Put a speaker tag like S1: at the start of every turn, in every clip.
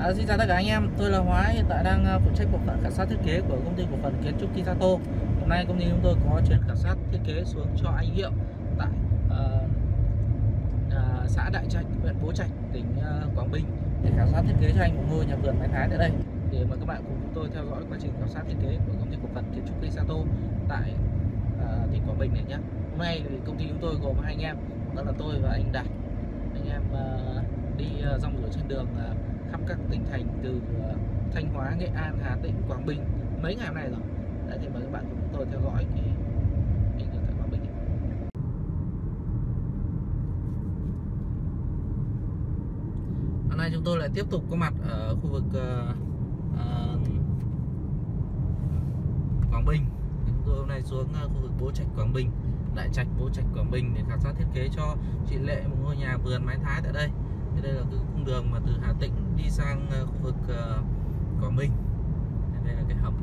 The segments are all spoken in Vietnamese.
S1: Xin chào tất cả anh em, tôi là Hóa, hiện tại đang phụ trách bộ phận khảo sát thiết kế của công ty cổ phần kiến trúc Kisato. Hôm nay công ty chúng tôi có chuyến khảo sát thiết kế xuống cho anh Hiệu tại xã Đại Trạch, huyện Bố Trạch, tỉnh Quảng Bình để khảo sát thiết kế cho anh một ngôi nhà vườn mái Thái tại đây. Thì mời các bạn cùng chúng tôi theo dõi quá trình khảo sát thiết kế của công ty cổ phần kiến trúc Kisato tại tỉnh Quảng Bình này nhé. Hôm nay thì công ty chúng tôi gồm hai anh em, đó là tôi và anh Đạt. Anh em đi rong ruổi trên đường khắp các tỉnh thành từ Thanh Hóa, Nghệ An, Hà Tĩnh, Quảng Bình mấy ngày hôm nay rồi. Đấy, thì mời các bạn cùng chúng tôi theo dõi cái hình tượng tại Quảng Bình. Hôm nay chúng tôi lại tiếp tục có mặt ở khu vực Quảng Bình. Chúng tôi hôm nay xuống khu vực Bố Trạch, Quảng Bình, Đại Trạch, Bố Trạch, Quảng Bình để khảo sát thiết kế cho chị Lệ một ngôi nhà vườn mái Thái tại đây. Thì đây là cái cung đường mà từ Hà Tĩnh đi sang khu vực Quảng Bình. Đây là cái hầm.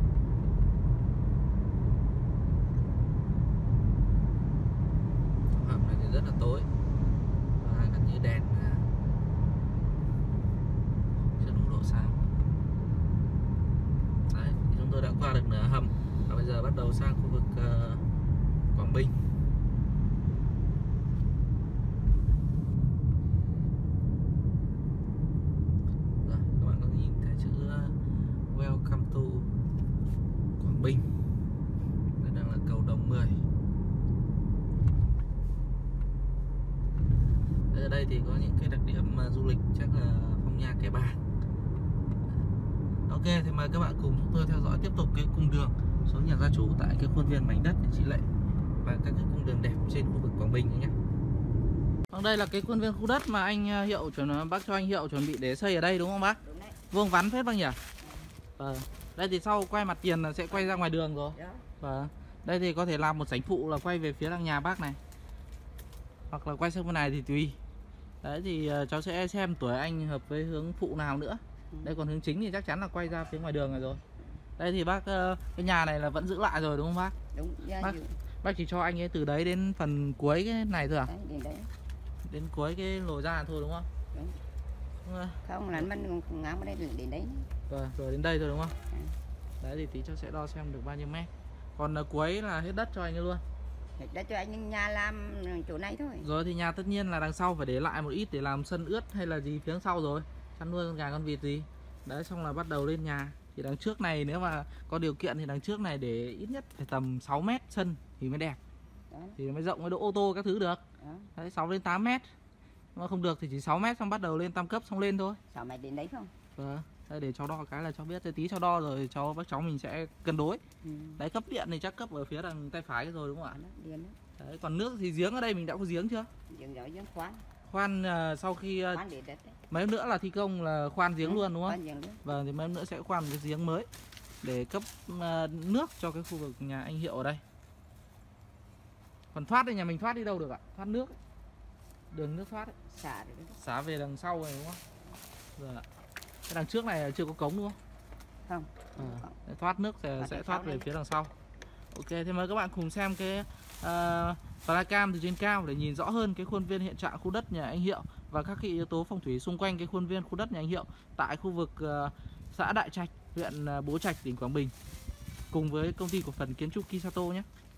S1: Hầm này thì rất là tối và gần như đèn chưa đủ độ sáng. Đấy, thì chúng tôi đã qua được nửa hầm và bây giờ bắt đầu sang khu vực Quảng Bình. Welcome to Quảng Bình. Đây đang là cầu Đồng 10. Ở đây thì có những cái đặc điểm du lịch chắc là phong nha Kẻ Bàng. Ok, thì mời các bạn cùng chúng tôi theo dõi tiếp tục cái cung đường xuống nhà gia chủ tại cái khuôn viên mảnh đất của chị Lệ và các cái cung đường đẹp trên khu vực Quảng Bình nhé. Vâng, đây là cái khuôn viên khu đất mà anh Hiệu bác cho anh Hiệu chuẩn bị để xây ở đây đúng không bác?
S2: Đúng đấy.
S1: Vuông vắn phết bác nhỉ? Đây thì sau quay mặt tiền là sẽ quay ra ngoài đường rồi. Và đây thì có thể làm một sảnh phụ là quay về phía đằng nhà bác này, hoặc là quay sang bên này thì tùy. Đấy thì cháu sẽ xem tuổi anh hợp với hướng phụ nào nữa. Đây còn hướng chính thì chắc chắn là quay ra phía ngoài đường rồi. Đây thì bác cái nhà này là vẫn giữ lại rồi đúng không bác?
S2: Đúng.
S1: Bác chỉ cho anh ấy từ đấy đến phần cuối cái này thôi à?
S2: Đấy.
S1: Đến cuối cái lồi ra thôi đúng không?
S2: Đúng. Không là mình ngang ở đây đến đấy.
S1: Vâng, rồi đến đây thôi đúng không? Đấy thì tí cháu sẽ đo xem được bao nhiêu mét. Còn cuối là hết đất cho anh ấy luôn.
S2: Hết đất cho anh nhà làm chỗ này thôi.
S1: Rồi thì nhà tất nhiên là đằng sau phải để lại một ít để làm sân ướt hay là gì phía đằng sau rồi. Chăn nuôi con gà con vịt gì. Đấy, xong là bắt đầu lên nhà. Thì đằng trước này nếu mà có điều kiện thì đằng trước này để ít nhất phải tầm 6 mét sân thì mới đẹp.
S2: Đó.
S1: Thì mới rộng với đỗ ô tô các thứ được.
S2: Đó.
S1: Đấy, 6 đến 8 mét. Mà không được thì chỉ 6 mét xong bắt đầu lên tam cấp xong lên thôi.
S2: 6 mét đến đấy không?
S1: Vâng. Đây để cháu đo cái là cháu biết, tí cháu đo rồi bác cháu mình sẽ cân đối. Đấy, cấp điện thì chắc cấp ở phía đằng tay phải rồi đúng không ạ?
S2: Điện đó.
S1: Đấy, còn nước thì giếng ở đây mình đã có giếng chưa?
S2: Giếng giỏi giếng khoan.
S1: Khoan sau khi
S2: Khoan để đất đấy.
S1: mấy nữa là thi công là khoan giếng luôn đúng không?
S2: Vâng,
S1: thì mấy nữa sẽ khoan cái giếng mới để cấp nước cho cái khu vực nhà anh Hiệu ở đây. Còn thoát thì nhà mình thoát đi đâu được ạ? Thoát nước ấy. Đường nước thoát ấy. Xả về đằng sau này đúng không? Rồi ạ. Cái đằng trước này chưa có cống đúng không?
S2: Không.
S1: Thoát nước sẽ thoát về phía đằng sau. Ok, thì mời các bạn cùng xem cái flycam từ trên cao để nhìn rõ hơn cái khuôn viên hiện trạng khu đất nhà anh Hiệu và các cái yếu tố phong thủy xung quanh cái khuôn viên khu đất nhà anh Hiệu tại khu vực xã Đại Trạch, huyện Bố Trạch, tỉnh Quảng Bình, cùng với công ty cổ phần kiến trúc Kisato nhé.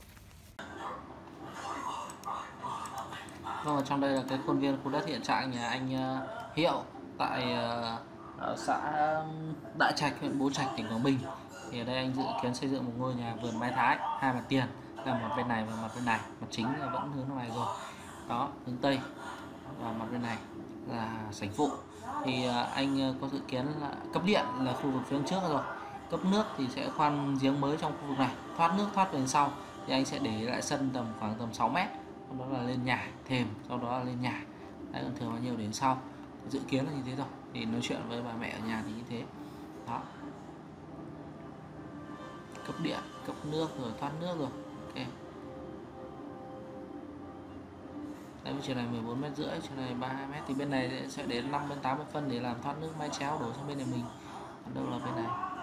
S1: Vâng, trong đây là cái khuôn viên khu đất hiện trạng nhà anh Hiệu tại xã Đại Trạch, huyện Bố Trạch, tỉnh Quảng Bình. Thì ở đây anh dự kiến xây dựng một ngôi nhà vườn mái Thái, hai mặt tiền là một bên này và mặt bên này. Mặt chính là vẫn hướng ra ngoài rồi. Đó, hướng Tây. Và mặt bên này là sảnh phụ. Thì anh có dự kiến là cấp điện là khu vực phía trước rồi. Cấp nước thì sẽ khoan giếng mới trong khu vực này, thoát nước thoát về sau. Thì anh sẽ để lại sân khoảng tầm 6 mét. Sau đó là lên nhà, thềm, sau đó là lên nhà. Đấy, còn thường bao nhiêu đến sau. Dự kiến là như thế rồi. Thì nói chuyện với bà mẹ ở nhà thì như thế. Đó. Cấp điện, cấp nước rồi, thoát nước rồi. Ok. Đây chiều này 14,5 mét, chiều này 32 mét. Thì bên này sẽ đến 5 đến 80 phân để làm thoát nước mái chéo đổ sang bên này mình. Còn đâu là bên này.